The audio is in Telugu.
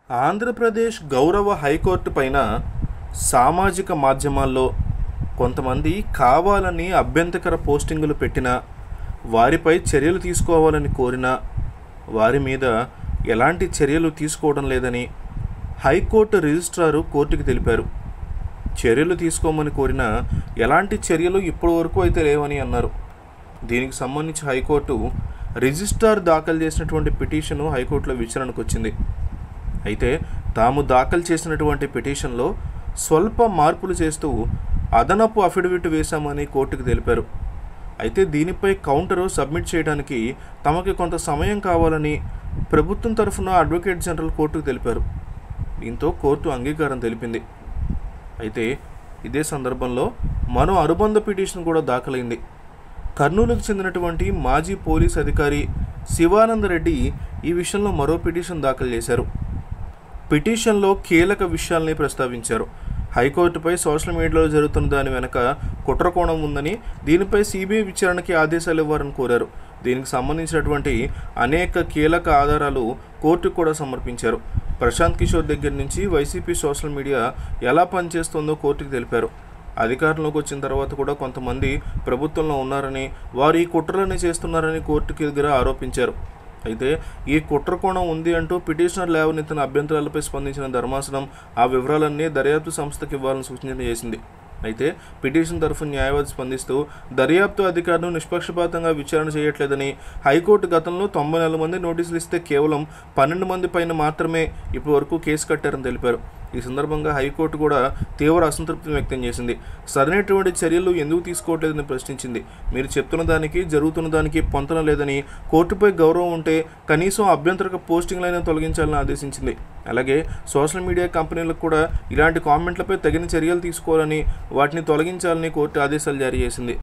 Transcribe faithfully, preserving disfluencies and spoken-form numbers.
ఆంధ్రప్రదేశ్ గౌరవ హైకోర్టు పైన సామాజిక మాధ్యమాల్లో కొంతమంది కావాలని అభ్యంతరకర పోస్టింగులు పెట్టినా, వారిపై చర్యలు తీసుకోవాలని కోరినా వారి మీద ఎలాంటి చర్యలు తీసుకోవడం లేదని హైకోర్టు రిజిస్ట్రారు కోర్టుకి తెలిపారు. చర్యలు తీసుకోమని కోరినా ఎలాంటి చర్యలు ఇప్పటి వరకు అయితే లేవని అన్నారు. దీనికి సంబంధించి హైకోర్టు రిజిస్ట్రార్ దాఖలు చేసినటువంటి పిటిషను హైకోర్టులో విచారణకు వచ్చింది. అయితే తాము దాఖలు చేసినటువంటి పిటిషన్లో స్వల్ప మార్పులు చేస్తూ అదనపు అఫిడవిట్ వేశామని కోర్టుకు తెలిపారు. అయితే దీనిపై కౌంటరు సబ్మిట్ చేయడానికి తమకి కొంత సమయం కావాలని ప్రభుత్వం తరఫున అడ్వకేట్ జనరల్ కోర్టుకు తెలిపారు. దీంతో కోర్టు అంగీకారం తెలిపింది. అయితే ఇదే సందర్భంలో మరో అనుబంధ పిటిషన్ కూడా దాఖలైంది. కర్నూలుకు చెందినటువంటి మాజీ పోలీస్ అధికారి శివానందరెడ్డి ఈ విషయంలో మరో పిటిషన్ దాఖలు చేశారు. పిటిషన్లో కీలక విషయాల్ని ప్రస్తావించారు. హైకోర్టుపై సోషల్ మీడియాలో జరుగుతున్న దాని వెనక కుట్రకోణం ఉందని, దీనిపై సిబిఐ విచారణకి ఆదేశాలు ఇవ్వాలని కోరారు. దీనికి సంబంధించినటువంటి అనేక కీలక ఆధారాలు కోర్టుకు కూడా సమర్పించారు. ప్రశాంత్ కిషోర్ దగ్గర నుంచి వైసీపీ సోషల్ మీడియా ఎలా పనిచేస్తుందో కోర్టుకు తెలిపారు. అధికారంలోకి వచ్చిన తర్వాత కూడా కొంతమంది ప్రభుత్వంలో ఉన్నారని, వారు ఈ కుట్రలని చేస్తున్నారని కోర్టుకి దగ్గర ఆరోపించారు. అయితే ఈ కుట్రకోణం ఉంది అంటూ పిటిషనర్ లేవనెత్తిన అభ్యంతరాలపై స్పందించిన ధర్మాసనం ఆ వివరాలన్నీ దర్యాప్తు సంస్థకి ఇవ్వాలని సూచన చేసింది. అయితే పిటిషన్ తరఫున న్యాయవాది స్పందిస్తూ దర్యాప్తు అధికారులు నిష్పక్షపాతంగా విచారణ చేయట్లేదని, హైకోర్టు గతంలో తొంభై నాలుగు మంది నోటీసులు ఇస్తే కేవలం పన్నెండు మంది పైన మాత్రమే ఇప్పటి వరకు కేసు కట్టారని తెలిపారు. ఈ సందర్భంగా హైకోర్టు కూడా తీవ్ర అసంతృప్తిని వ్యక్తం చేసింది. సరైనటువంటి చర్యలు ఎందుకు తీసుకోవట్లేదని ప్రశ్నించింది. మీరు చెప్తున్న దానికి జరుగుతున్న దానికి పొంతన లేదని, కోర్టుపై గౌరవం ఉంటే కనీసం అభ్యంతరక పోస్టింగ్లైనా తొలగించాలని ఆదేశించింది. అలాగే సోషల్ మీడియా కంపెనీలకు కూడా ఇలాంటి కామెంట్లపై తగిన చర్యలు తీసుకోవాలని, వాటిని తొలగించాలని కోర్టు ఆదేశాలు జారీ చేసింది.